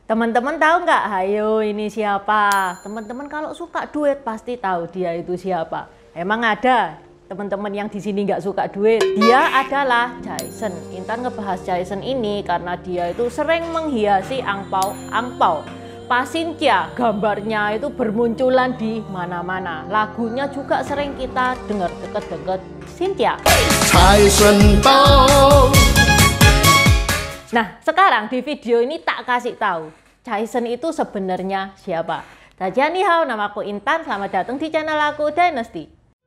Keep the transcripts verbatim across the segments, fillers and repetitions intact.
Teman-teman tahu nggak? Hayo, ini siapa? Teman-teman kalau suka duit pasti tahu dia itu siapa. Emang ada teman-teman yang di sini nggak suka duit? Dia adalah Jason. Intan ngebahas Jason ini karena dia itu sering menghiasi angpau-angpau. Pasinkia, gambarnya itu bermunculan di mana-mana. Lagunya juga sering kita dengar deket-deket Cynthia. Jason Paul. Nah, sekarang di video ini tak kasih tahu Jason itu sebenarnya siapa. Dajian ni hao, nama aku Intan. Selamat datang di channel aku Dynasty.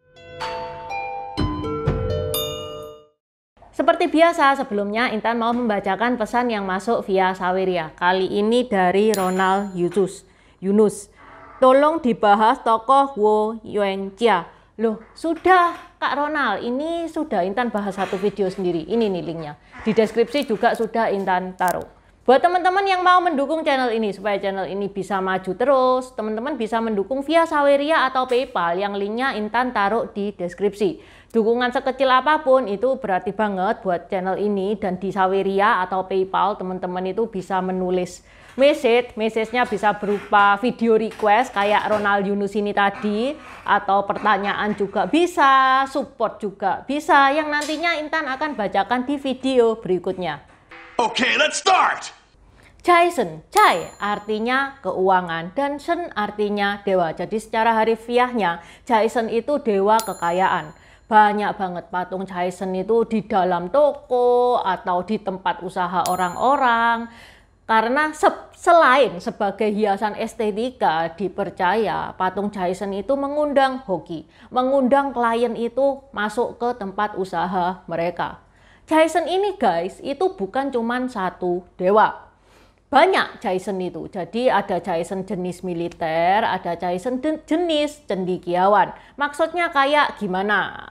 Seperti biasa, sebelumnya Intan mau membacakan pesan yang masuk via Saweria. Kali ini dari Ronald Yunus. Yunus. Tolong dibahas tokoh Wo Yuangjia. Loh, sudah Kak Ronald, ini sudah Intan bahas satu video sendiri. Ini nih linknya. Di deskripsi juga sudah Intan taruh. Buat teman-teman yang mau mendukung channel ini, supaya channel ini bisa maju terus, teman-teman bisa mendukung via Saweria atau PayPal yang linknya Intan taruh di deskripsi. Dukungan sekecil apapun itu berarti banget buat channel ini, dan di Saweria atau PayPal teman-teman itu bisa menulis message, message-nya bisa berupa video request kayak Ronald Yunus ini tadi, atau pertanyaan juga bisa, support juga bisa, yang nantinya Intan akan bacakan di video berikutnya. Oke, okay, let's start! Jason, Jai artinya keuangan dan Shen artinya dewa. Jadi secara harfiahnya Jason itu dewa kekayaan. Banyak banget patung Jason itu di dalam toko atau di tempat usaha orang-orang. Karena se selain sebagai hiasan estetika, dipercaya patung Jason itu mengundang hoki, mengundang klien itu masuk ke tempat usaha mereka. Jason ini guys, itu bukan cuma satu dewa. Banyak Jason itu. Jadi ada Jason jenis militer, ada Jason jenis cendekiawan. Maksudnya kayak gimana?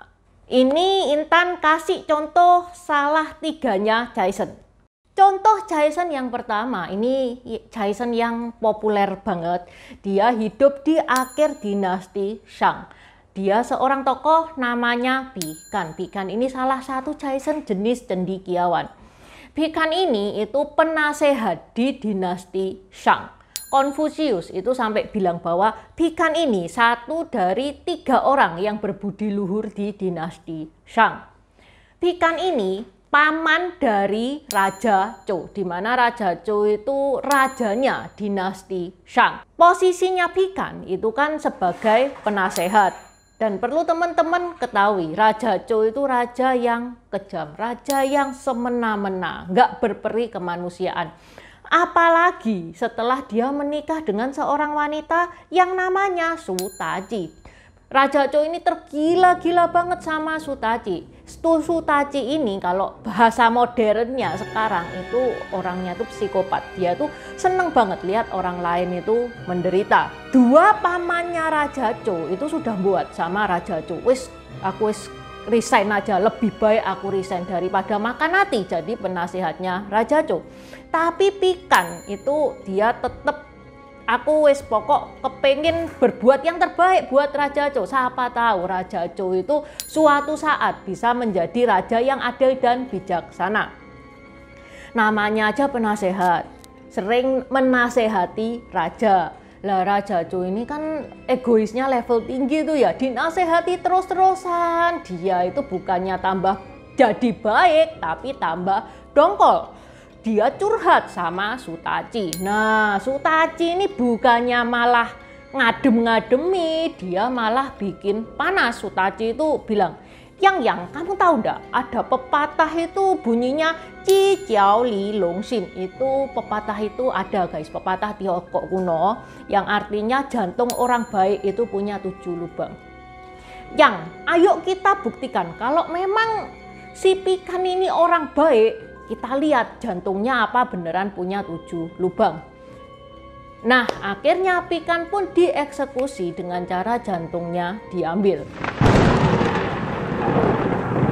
Ini Intan kasih contoh salah tiganya Jason. Contoh Jason yang pertama, ini Jason yang populer banget. Dia hidup di akhir dinasti Shang. Dia seorang tokoh namanya Bikan. Bikan ini salah satu Jason jenis cendekiawan. Bikan ini itu penasehat di dinasti Shang. Konfusius itu sampai bilang bahwa Bikan ini satu dari tiga orang yang berbudi luhur di dinasti Shang. Bikan ini paman dari Raja Zhou, di mana Raja Zhou itu rajanya dinasti Shang. Posisinya Bikan itu kan sebagai penasehat. Dan perlu teman-teman ketahui, Raja Zhou itu raja yang kejam, raja yang semena-mena, nggak berperi kemanusiaan. Apalagi setelah dia menikah dengan seorang wanita yang namanya Su Taji. Raja Zhou ini tergila-gila banget sama Su Taji. Su Taji ini kalau bahasa modernnya sekarang itu orangnya tuh psikopat. Dia tuh seneng banget lihat orang lain itu menderita. Dua pamannya Raja Zhou itu sudah buat sama Raja Zhou, wis aku wis resign aja, lebih baik aku resign daripada makan hati jadi penasihatnya Raja Zhou. Tapi Bikan itu dia tetap, aku wis pokok kepengen berbuat yang terbaik buat Raja Zhou. Siapa tahu Raja Zhou itu suatu saat bisa menjadi raja yang adil dan bijaksana. Namanya aja penasehat, sering menasehati raja. Lah Raja Zhou ini kan egoisnya level tinggi tuh ya, dinasehati terus-terusan. Dia itu bukannya tambah jadi baik, tapi tambah dongkol. Dia curhat sama Su Taji. Nah, Su Taji ini bukannya malah ngadem-ngademi, dia malah bikin panas. Su Taji itu bilang, Yang Yang, kamu tahu enggak? Ada pepatah itu bunyinya Ji Jiao Li Long Xin. Itu pepatah itu ada guys, pepatah Tiongkok kuno yang artinya jantung orang baik itu punya tujuh lubang. Yang, ayo kita buktikan kalau memang si Bikan ini orang baik. Kita lihat jantungnya apa beneran punya tujuh lubang. Nah, akhirnya Bikan pun dieksekusi dengan cara jantungnya diambil.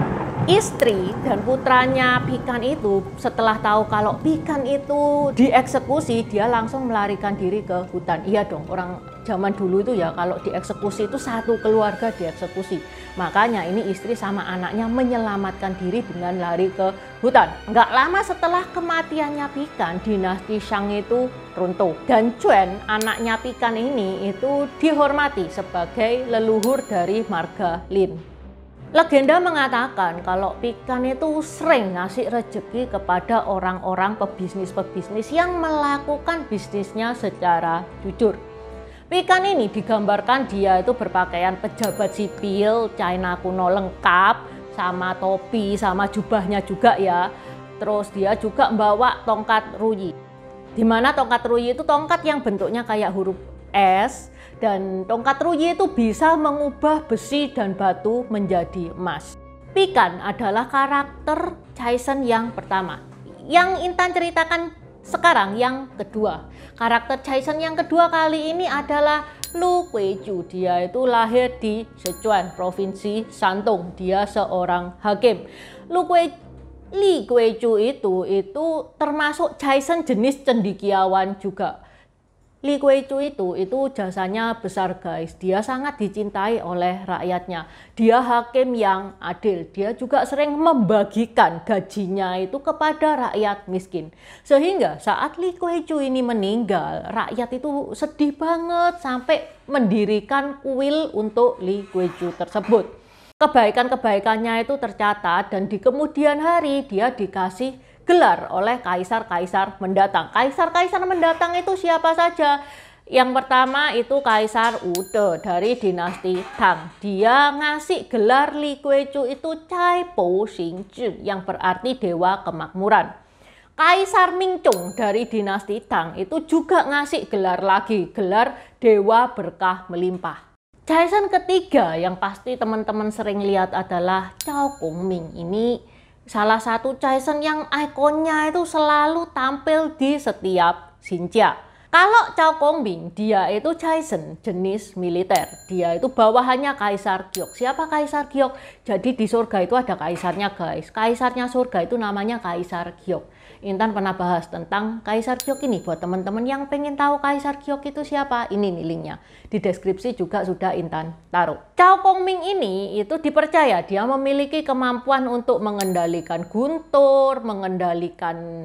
Istri dan putranya Pikan itu setelah tahu kalau Pikan itu dieksekusi, dia langsung melarikan diri ke hutan. Iya dong, orang zaman dulu itu ya kalau dieksekusi itu satu keluarga dieksekusi. Makanya ini istri sama anaknya menyelamatkan diri dengan lari ke hutan. Nggak lama setelah kematiannya Pikan, dinasti Shang itu runtuh. Dan Quan, anaknya Pikan ini itu dihormati sebagai leluhur dari marga Lin. Legenda mengatakan kalau Pikan itu sering ngasih rezeki kepada orang-orang pebisnis-pebisnis yang melakukan bisnisnya secara jujur. Pikan ini digambarkan dia itu berpakaian pejabat sipil China kuno lengkap, sama topi, sama jubahnya juga ya. Terus dia juga membawa tongkat ruyi. Dimana tongkat ruyi itu tongkat yang bentuknya kayak huruf S. Dan tongkat ruyi itu bisa mengubah besi dan batu menjadi emas. Pikan adalah karakter Caisen yang pertama. Yang Intan ceritakan sekarang yang kedua. Karakter Caisen yang kedua kali ini adalah Lu Kuizhu. Dia itu lahir di Sichuan, Provinsi Shandong. Dia seorang hakim. Lu Kuizhu Li Kuizhu itu itu termasuk Caisen jenis cendekiawan juga. Li Kuizhu itu itu jasanya besar guys. Dia sangat dicintai oleh rakyatnya. Dia hakim yang adil. Dia juga sering membagikan gajinya itu kepada rakyat miskin. Sehingga saat Li Kuizhu ini meninggal, rakyat itu sedih banget sampai mendirikan kuil untuk Li Kuizhu tersebut. Kebaikan-kebaikannya itu tercatat dan di kemudian hari dia dikasih gelar oleh kaisar-kaisar mendatang. Kaisar-kaisar mendatang itu siapa saja? Yang pertama itu Kaisar Wude dari dinasti Tang. Dia ngasih gelar Li Kuizhu itu Cai Po Xing Zhi yang berarti dewa kemakmuran. Kaisar Mingchong dari dinasti Tang itu juga ngasih gelar lagi, gelar dewa berkah melimpah. Caisen ketiga yang pasti teman-teman sering lihat adalah Cao Gongming. Ini salah satu Caisen yang ikonnya itu selalu tampil di setiap xinjia. Kalau Cao Gongming, dia itu Caisen jenis militer. Dia itu bawahannya Kaisar Giok. Siapa Kaisar Giok? Jadi di surga itu ada kaisarnya guys. Kaisarnya surga itu namanya Kaisar Giok. Intan pernah bahas tentang Kaisar Giok ini. Buat teman-teman yang pengen tahu Kaisar Giok itu siapa, ini nih linknya. Di deskripsi juga sudah Intan taruh. Cao Gongming ini itu dipercaya dia memiliki kemampuan untuk mengendalikan guntur, mengendalikan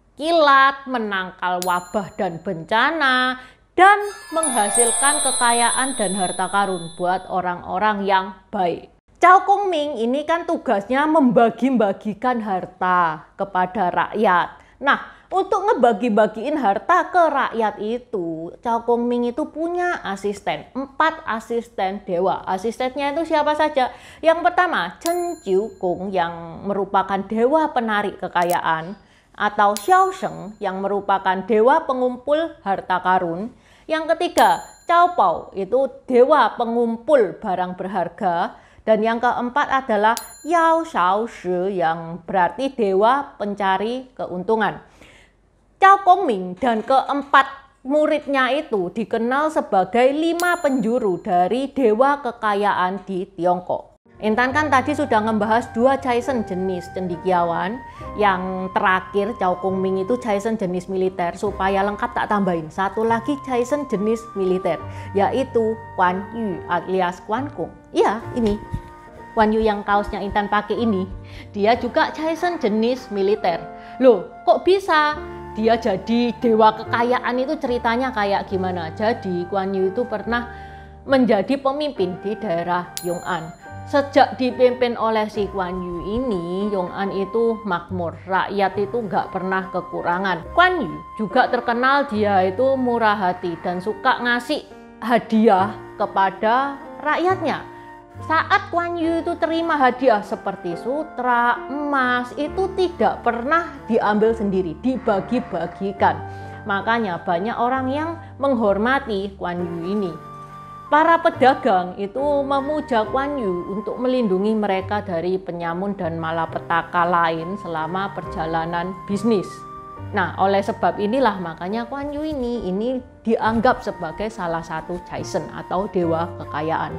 kilat, menangkal wabah dan bencana, dan menghasilkan kekayaan dan harta karun buat orang-orang yang baik. Cao Gongming ini kan tugasnya membagi-bagikan harta kepada rakyat. Nah, untuk ngebagi-bagiin harta ke rakyat itu, Cao Gongming itu punya asisten, empat asisten dewa. Asistennya itu siapa saja? Yang pertama, Chen Jiukong yang merupakan dewa penarik kekayaan, atau Xiao Sheng yang merupakan dewa pengumpul harta karun. Yang ketiga, Cao Pao itu dewa pengumpul barang berharga. Dan yang keempat adalah Yao Shao Shi yang berarti dewa pencari keuntungan. Cao Gongming dan keempat muridnya itu dikenal sebagai lima penjuru dari dewa kekayaan di Tiongkok. Intan kan tadi sudah membahas dua Caisen jenis cendekiawan. Yang terakhir Cao Gongming itu Caisen jenis militer. Supaya lengkap tak tambahin satu lagi Caisen jenis militer, yaitu Guan Yu alias Guan Gong. Iya, ini Guan Yu yang kaosnya Intan pakai ini. Dia juga Caisen jenis militer. Loh, kok bisa? Dia jadi dewa kekayaan itu ceritanya kayak gimana? Jadi Guan Yu itu pernah menjadi pemimpin di daerah Yong'an. Sejak dipimpin oleh si Guan Yu ini, Yong'an itu makmur. Rakyat itu nggak pernah kekurangan. Guan Yu juga terkenal dia itu murah hati dan suka ngasih hadiah kepada rakyatnya. Saat Guan Yu itu terima hadiah seperti sutra, emas, itu tidak pernah diambil sendiri, dibagi-bagikan. Makanya banyak orang yang menghormati Guan Yu ini. Para pedagang itu memuja Guan Yu untuk melindungi mereka dari penyamun dan malapetaka lain selama perjalanan bisnis. Nah, oleh sebab inilah makanya Guan Yu ini ini dianggap sebagai salah satu Caisen atau dewa kekayaan.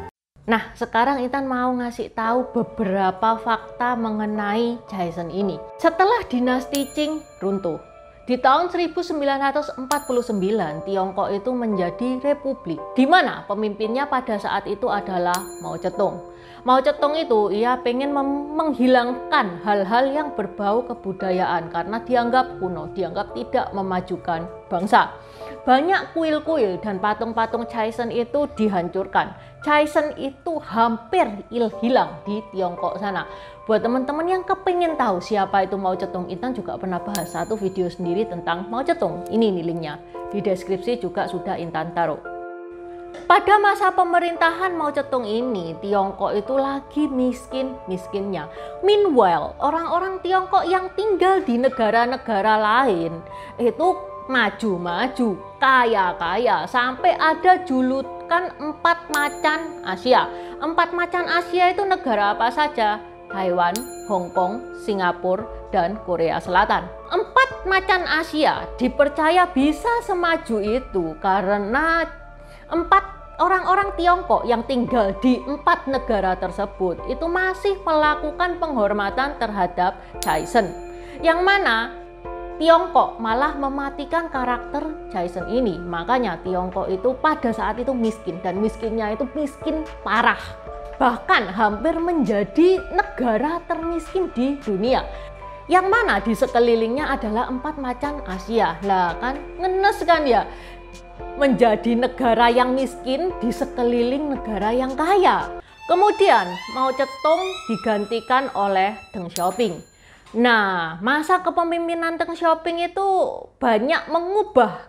Nah, sekarang Intan mau ngasih tahu beberapa fakta mengenai Joseon ini. Setelah dinasti Qing runtuh, di tahun seribu sembilan ratus empat puluh sembilan, Tiongkok itu menjadi republik, di mana pemimpinnya pada saat itu adalah Mao Zedong. Mao Zedong itu ia pengen menghilangkan hal-hal yang berbau kebudayaan karena dianggap kuno, dianggap tidak memajukan bangsa. Banyak kuil-kuil dan patung-patung Joseon itu dihancurkan. Joseon itu hampir hilang di Tiongkok sana. Buat teman-teman yang kepingin tahu siapa itu Mao Zedong, Intan juga pernah bahas satu video sendiri tentang Mao Zedong. Ini nih linknya. Di deskripsi juga sudah Intan taruh. Pada masa pemerintahan Mao Zedong ini, Tiongkok itu lagi miskin-miskinnya. Meanwhile, orang-orang Tiongkok yang tinggal di negara-negara lain itu maju-maju, kaya-kaya, sampai ada julukan empat macan Asia. Empat macan Asia itu negara apa saja? Taiwan, Hong Kong, Singapura, dan Korea Selatan. Empat macan Asia dipercaya bisa semaju itu karena empat orang-orang Tiongkok yang tinggal di empat negara tersebut itu masih melakukan penghormatan terhadap Joseon. Yang mana Tiongkok malah mematikan karakter Joseon ini. Makanya Tiongkok itu pada saat itu miskin, dan miskinnya itu miskin parah. Bahkan hampir menjadi negara termiskin di dunia. Yang mana di sekelilingnya adalah empat macan Asia. Lah kan ngenes kan ya, menjadi negara yang miskin di sekeliling negara yang kaya. Kemudian Mao Zedong digantikan oleh Deng Xiaoping. Nah, masa kepemimpinan Deng Xiaoping itu banyak mengubah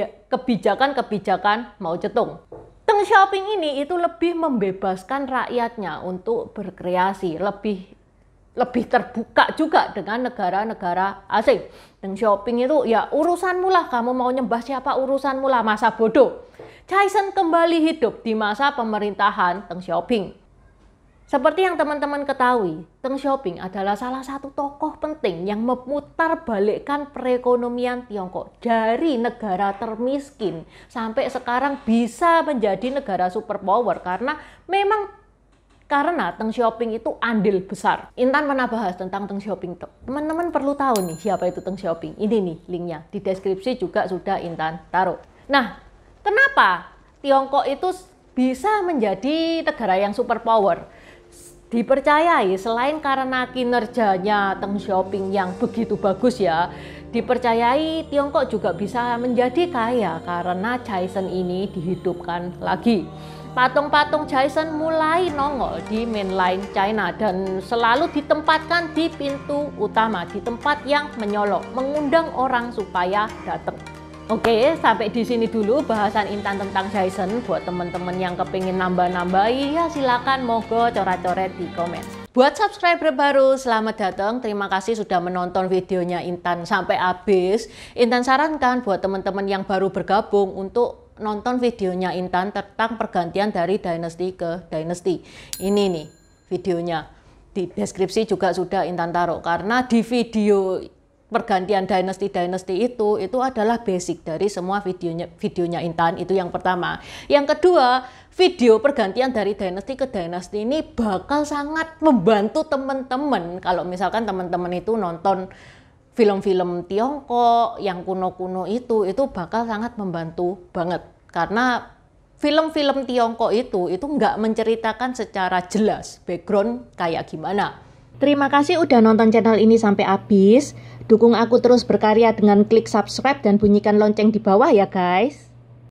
kebijakan-kebijakan Mao Zedong. Deng Xiaoping ini itu lebih membebaskan rakyatnya untuk berkreasi, lebih lebih terbuka juga dengan negara-negara asing. Deng Xiaoping itu ya urusanmu lah, kamu mau nyembah siapa urusanmu lah, masa bodoh. Joseon kembali hidup di masa pemerintahan Deng Xiaoping. Seperti yang teman-teman ketahui, Deng Xiaoping adalah salah satu tokoh penting yang memutarbalikkan perekonomian Tiongkok dari negara termiskin sampai sekarang bisa menjadi negara superpower karena memang karena Deng Xiaoping itu andil besar. Intan pernah bahas tentang Deng Xiaoping. Teman-teman perlu tahu nih siapa itu Deng Xiaoping. Ini nih linknya di deskripsi juga sudah Intan taruh. Nah, kenapa Tiongkok itu bisa menjadi negara yang superpower? Dipercayai selain karena kinerjanya Deng Xiaoping yang begitu bagus ya, dipercayai Tiongkok juga bisa menjadi kaya karena Joseon ini dihidupkan lagi. Patung-patung Joseon mulai nongol di mainland China dan selalu ditempatkan di pintu utama, di tempat yang menyolok, mengundang orang supaya datang. Oke, sampai di sini dulu bahasan Intan tentang Joseon. Buat teman-teman yang kepingin nambah-nambahi, ya silakan mogo coret-coret di komen. Buat subscriber baru, selamat datang. Terima kasih sudah menonton videonya Intan sampai habis. Intan sarankan buat teman-teman yang baru bergabung untuk nonton videonya Intan tentang pergantian dari dinasti ke dinasti. Ini nih videonya. Di deskripsi juga sudah Intan taruh karena di video pergantian dinasti-dinasti itu itu adalah basic dari semua videonya videonya Intan. Itu yang pertama. Yang kedua, video pergantian dari dinasti ke dinasti ini bakal sangat membantu teman-teman kalau misalkan teman-teman itu nonton film-film Tiongkok yang kuno-kuno itu itu bakal sangat membantu banget karena film-film Tiongkok itu itu nggak menceritakan secara jelas background kayak gimana. Terima kasih udah nonton channel ini sampai habis. Dukung aku terus berkarya dengan klik subscribe dan bunyikan lonceng di bawah ya guys.